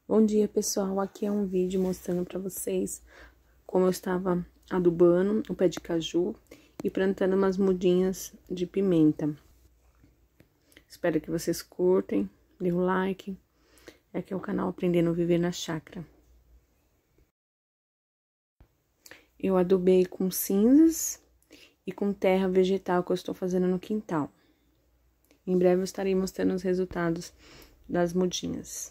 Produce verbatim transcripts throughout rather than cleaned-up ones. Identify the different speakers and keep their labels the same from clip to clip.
Speaker 1: Bom dia, pessoal, aqui é um vídeo mostrando para vocês como eu estava adubando o pé de caju e plantando umas mudinhas de pimenta. Espero que vocês curtem, dê o like, aqui é o canal Aprendendo a Viver na Chácara. Eu adubei com cinzas e com terra vegetal que eu estou fazendo no quintal. Em breve eu estarei mostrando os resultados das mudinhas.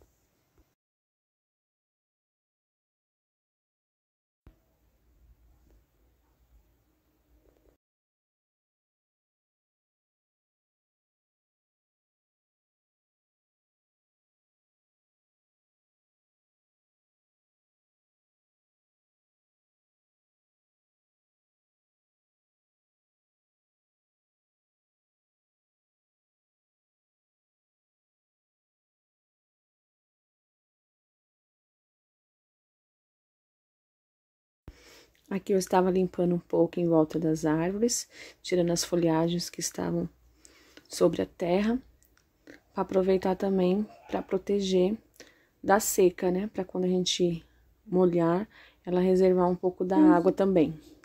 Speaker 1: Aqui eu estava limpando um pouco em volta das árvores, tirando as folhagens que estavam sobre a terra, para aproveitar também para proteger da seca, né? Para quando a gente molhar, ela reservar um pouco da água também.